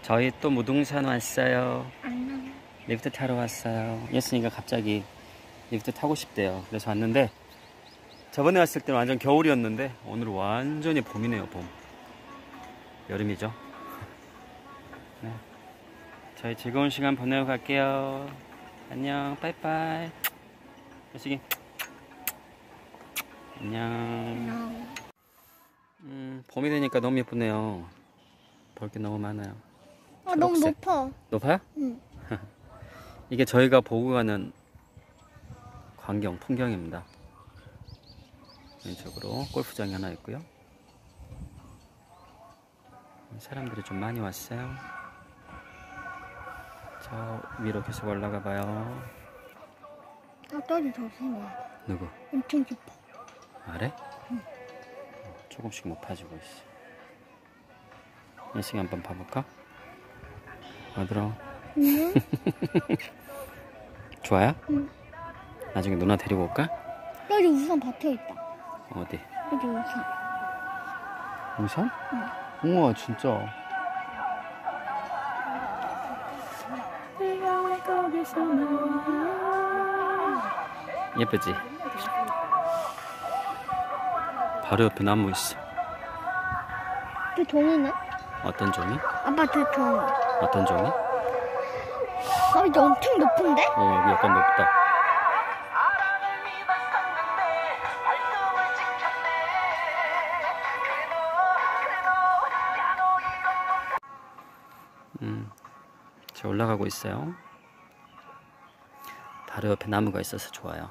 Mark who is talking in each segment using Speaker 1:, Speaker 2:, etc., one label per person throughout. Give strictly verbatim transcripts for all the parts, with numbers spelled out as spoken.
Speaker 1: 저희 또 무등산 왔어요. 리프트 타러 왔어요. 예순이가 갑자기 리프트 타고 싶대요. 그래서 왔는데 저번에 왔을 때는 완전 겨울이었는데 오늘은 완전히 봄이네요. 봄. 여름이죠. 네. 저희 즐거운 시간 보내고 갈게요. 안녕. 빠이빠이. 예순이 안녕. 음, 봄이 되니까 너무 예쁘네요. 볼 게 너무 많아요.
Speaker 2: 아, 너무 높아.
Speaker 1: 높아요?
Speaker 2: 응.
Speaker 1: 이게 저희가 보고 가는 광경, 풍경입니다. 왼쪽으로 골프장이 하나 있고요. 사람들이 좀 많이 왔어요. 저 위로 계속 올라가 봐요.
Speaker 2: 아, 떨이 더 심해.
Speaker 1: 누구?
Speaker 2: 엄청 깊어.
Speaker 1: 아래?
Speaker 2: 응.
Speaker 1: 조금씩 높아지고 있어. 예승이 한번 봐볼까? 어들어.
Speaker 2: 응.
Speaker 1: 좋아요?
Speaker 2: 응.
Speaker 1: 나중에 누나 데리고 올까?
Speaker 2: 여기 우산 밭에 있다.
Speaker 1: 어디?
Speaker 2: 여기 우산.
Speaker 1: 우산?
Speaker 2: 응.
Speaker 1: 우와, 진짜. 예쁘지? 바로 옆에 나무 있어.
Speaker 2: 그 종이네?
Speaker 1: 어떤 종이?
Speaker 2: 아빠 그 종이.
Speaker 1: 어떤 종이?
Speaker 2: 아, 이게 엄청 높은데?
Speaker 1: 어, 여기 약간 높다. 음, 저 올라가고 있어요. 바로 옆에 나무가 있어서 좋아요.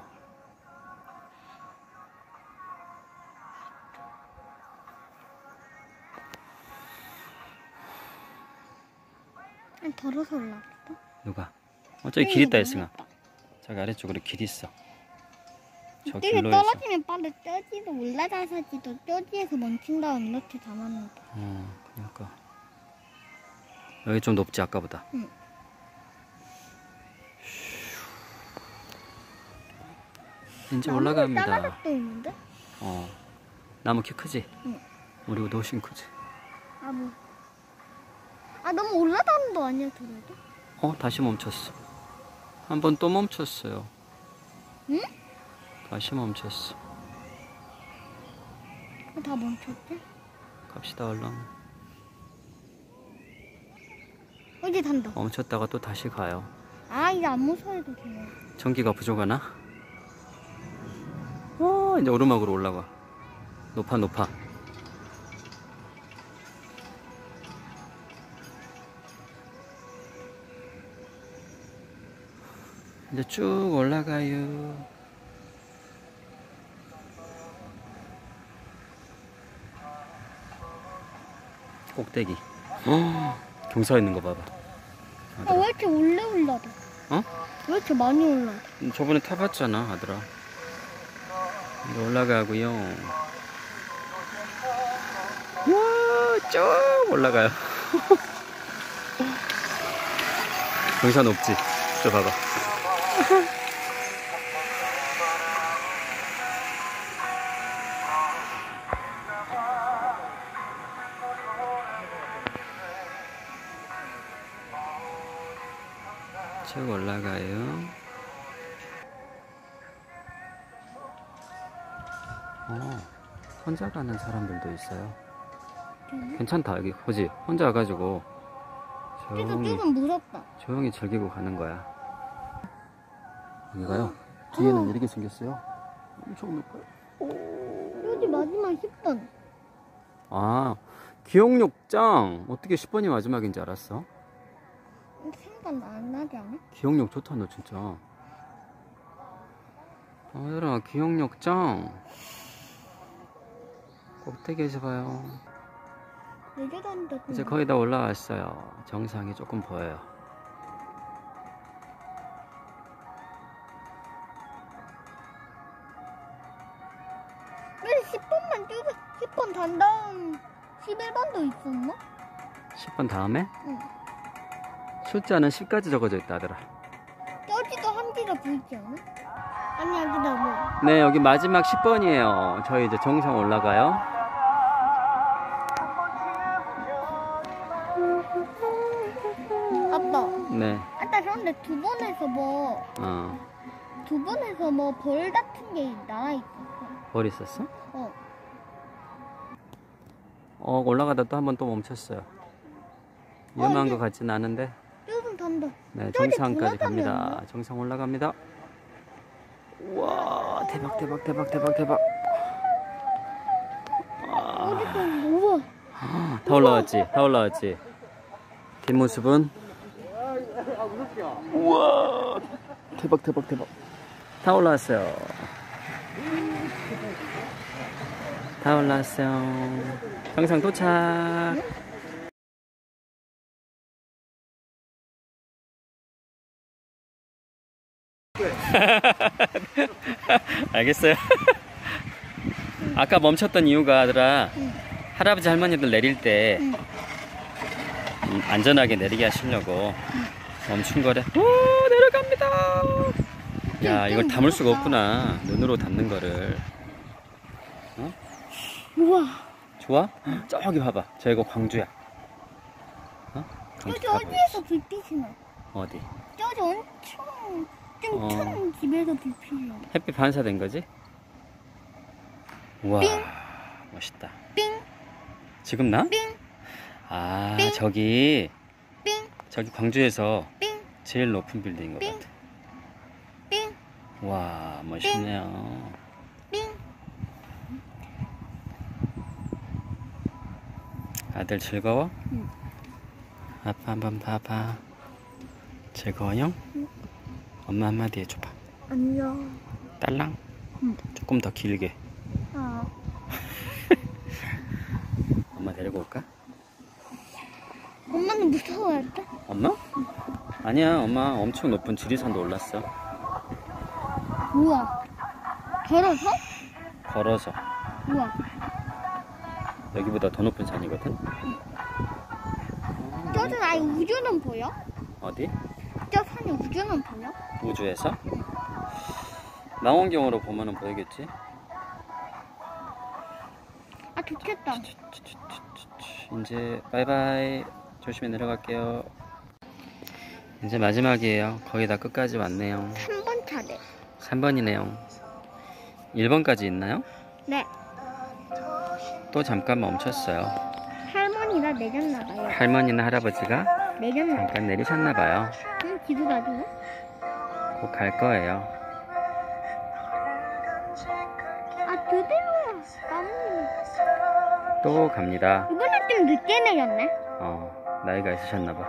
Speaker 2: 걸어서 올라갔다.
Speaker 1: 누가? 어, 저기 길 있다, 예승아. 저기 아래쪽으로 길 있어. 저 길로 해서.
Speaker 2: 떨어지면 빨리 쪄지도 올라가서지도 쪄지에서 멈춘 다음 이렇게 담았는데.
Speaker 1: 어, 그러니까. 여기 좀 높지, 아까보다.
Speaker 2: 응.
Speaker 1: 이제 올라갑니다.
Speaker 2: 나무도 있는데?
Speaker 1: 어. 나무 키 크지?
Speaker 2: 응.
Speaker 1: 우리보다 훨씬 크지?
Speaker 2: 아, 뭐. 아, 너무 올라가는 거 아니야, 그래도?
Speaker 1: 어, 다시 멈췄어. 한 번 또 멈췄어요.
Speaker 2: 응?
Speaker 1: 다시 멈췄어.
Speaker 2: 아, 다 멈췄지?
Speaker 1: 갑시다, 얼른.
Speaker 2: 어디 단다.
Speaker 1: 멈췄다가 또 다시 가요.
Speaker 2: 아, 이제 안 무서워도 돼요.
Speaker 1: 전기가 부족하나? 와, 이제 오르막으로 올라가. 높아, 높아. 이제 쭉 올라가요. 꼭대기. 어, 경사 있는 거 봐봐.
Speaker 2: 아, 왜 이렇게 올래 올라도?
Speaker 1: 어?
Speaker 2: 왜 이렇게 많이 올라도?
Speaker 1: 저번에 타봤잖아, 아들아. 이제 올라가고요. 와, 쭉 올라가요. 경사 높지? 저 봐봐. 쭉 올라가요. 어, 혼자 가는 사람들도 있어요.
Speaker 2: 응?
Speaker 1: 괜찮다, 여기. 그지? 혼자 와가지고
Speaker 2: 이거
Speaker 1: 조용히,
Speaker 2: 조금 무섭다.
Speaker 1: 조용히 즐기고 가는 거야. 여기가요. 뒤에는 이렇게 생겼어요. 엄청 높아요.
Speaker 2: 여기 마지막 십 번.
Speaker 1: 아, 기억력장. 어떻게 십 번이 마지막인지 알았어?
Speaker 2: 생각 안 나지 않아?
Speaker 1: 기억력 좋다, 너 진짜. 얘들아, 기억력장. 꼭대기에서 봐요.
Speaker 2: 내려간다.
Speaker 1: 이제 거의 다 올라왔어요. 정상이 조금 보여요.
Speaker 2: 왜 십 번만 뛰고 십 번 단 다음 십일 번도 있었나?
Speaker 1: 십 번 다음에?
Speaker 2: 응.
Speaker 1: 숫자는 십까지 적어져 있다, 아들아.
Speaker 2: 여기도 한지가 보이지 않아? 아니, 여기다 뭐.
Speaker 1: 네, 여기 마지막 십 번이에요. 저희 이제 정상 올라가요.
Speaker 2: 아빠.
Speaker 1: 네.
Speaker 2: 아까 그런데 두 번에서 뭐,
Speaker 1: 어.
Speaker 2: 두 번에서 뭐 벌 같은 게 나와 있었어.
Speaker 1: 벌 있었어?
Speaker 2: 어.
Speaker 1: 어, 올라가다 또 한 번 또 멈췄어요. 위험한
Speaker 2: 이제-
Speaker 1: 것 같지는 않은데.
Speaker 2: 조금 단다.
Speaker 1: 네,
Speaker 2: 저기
Speaker 1: 정상까지
Speaker 2: 돌아가면
Speaker 1: 갑니다. 정상 올라갑니다. 우와, 대박, 대박, 대박, 대박, 대박.
Speaker 2: 어디까지? 우와.
Speaker 1: 다 올라왔지? 다 올라왔지? 뒷모습은? 우와, 대박, 대박, 대박. 다 올라왔어요. 다 올라왔어요. 정상 도착. 알겠어요. 아까 멈췄던 이유가 아들아,
Speaker 2: 응.
Speaker 1: 할아버지 할머니들 내릴 때
Speaker 2: 응.
Speaker 1: 음, 안전하게 내리게 하시려고 멈춘 거래. 오, 내려갑니다. 야, 이걸 담을 수가 없구나. 눈으로 담는 거를. 어?
Speaker 2: 우와.
Speaker 1: 좋아? 저기 봐봐. 저기가 광주야. 어? 광주
Speaker 2: 저기
Speaker 1: 가보자.
Speaker 2: 어디에서 불빛이 나?
Speaker 1: 어디?
Speaker 2: 저기 엄청 좀
Speaker 1: 어.
Speaker 2: 큰 집에서 불빛이 나.
Speaker 1: 햇빛 반사된 거지? 우와,
Speaker 2: 삥.
Speaker 1: 멋있다.
Speaker 2: 삥,
Speaker 1: 지금 나?
Speaker 2: 삥,
Speaker 1: 아,
Speaker 2: 삥.
Speaker 1: 저기
Speaker 2: 삥,
Speaker 1: 저기 광주에서
Speaker 2: 삥,
Speaker 1: 제일 높은 빌딩인 것
Speaker 2: 삥.
Speaker 1: 같아.
Speaker 2: 삥,
Speaker 1: 와, 멋있네요.
Speaker 2: 삥.
Speaker 1: 아들 즐거워?
Speaker 2: 응.
Speaker 1: 아빠 한번 봐봐. 즐거워요?
Speaker 2: 응.
Speaker 1: 엄마 한마디 해줘봐.
Speaker 2: 안녕.
Speaker 1: 딸랑?
Speaker 2: 응.
Speaker 1: 조금 더 길게.
Speaker 2: 아,
Speaker 1: 엄마 데리고 올까?
Speaker 2: 엄마는 무서워할까?
Speaker 1: 엄마? 아니야, 엄마 엄청 높은 지리산도 올랐어.
Speaker 2: 우와. 걸어서?
Speaker 1: 걸어서.
Speaker 2: 우와.
Speaker 1: 여기보다 더 높은 산이거든?
Speaker 2: 저는 아예 우주는 보여?
Speaker 1: 어디?
Speaker 2: 저 산에 우주는 보여?
Speaker 1: 우주에서? 망원경으로 보면은 보이겠지?
Speaker 2: 아, 좋겠다.
Speaker 1: 이제 바이바이. 조심히 내려갈게요. 이제 마지막이에요. 거의 다 끝까지 왔네요.
Speaker 2: 삼 번 차례.
Speaker 1: 삼 번이네요. 일 번까지 있나요?
Speaker 2: 네.
Speaker 1: 또 잠깐 멈췄어요.
Speaker 2: 할머니가 내렸나봐요.
Speaker 1: 할머니나 할아버지가
Speaker 2: 내렸나?
Speaker 1: 잠깐 내리셨나봐요.
Speaker 2: 응, 기도 가지고.
Speaker 1: 곧 갈 거예요.
Speaker 2: 아, 드디어. 나무님.
Speaker 1: 또 갑니다.
Speaker 2: 이번에 좀 늦게 내렸네.
Speaker 1: 어, 나이가 있으셨나봐.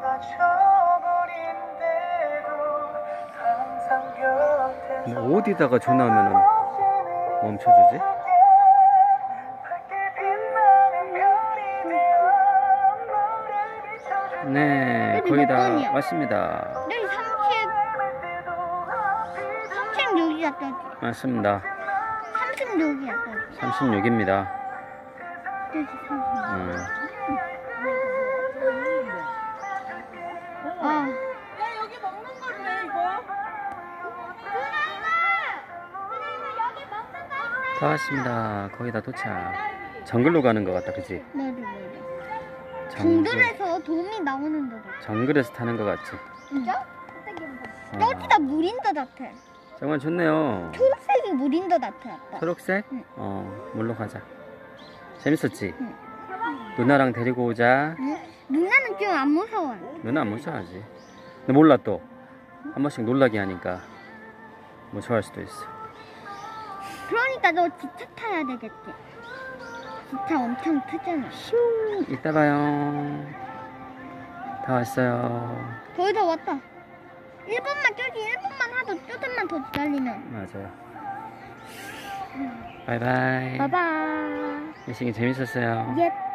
Speaker 1: 근데 어디다가 전화하면은 멈춰주지? 네,
Speaker 2: 여기
Speaker 1: 거의
Speaker 2: 몇
Speaker 1: 다
Speaker 2: 번이야?
Speaker 1: 왔습니다.
Speaker 2: 내일 삼십, 삼십육이야, 저기.
Speaker 1: 맞습니다.
Speaker 2: 삼십육이야, 저기.
Speaker 1: 삼십육입니다.
Speaker 2: 저기 삼십육.
Speaker 1: 음.
Speaker 2: 아.
Speaker 3: 야, 여기 먹는 거네, 이거.
Speaker 1: 다 왔습니다. 거의 다 도착. 정글로 가는 것 같다, 그치?
Speaker 2: 맞아, 맞아.
Speaker 1: 정글.
Speaker 2: 정글에서 돔이 나오는 데 같아.
Speaker 1: 정글에서 타는 것 같지?
Speaker 2: 진짜?
Speaker 1: 어,
Speaker 2: 저기다 물인 데 같아.
Speaker 1: 정말 좋네요.
Speaker 2: 초록색이 물인 데 같아, 아빠.
Speaker 1: 초록색?
Speaker 2: 응.
Speaker 1: 어, 물로 가자. 재밌었지?
Speaker 2: 응.
Speaker 1: 누나랑 데리고 오자.
Speaker 2: 응? 누나는 좀 안 무서워.
Speaker 1: 누나 안 무서워하지. 근데 몰라 또. 한 번씩 놀라게 하니까 무서워할 수도 있어.
Speaker 2: 그러니까 너 기차 타야 되겠지. 기차 엄청 크잖아.
Speaker 1: 이따 봐요. 다 왔어요.
Speaker 2: 거의 다 왔다. 일 분만 저기 일 분만 하도 조금만 더 기다리면.
Speaker 1: 맞아요. 바이바이.
Speaker 2: 봐봐.
Speaker 1: 미싱이 재밌었어요.
Speaker 2: 예.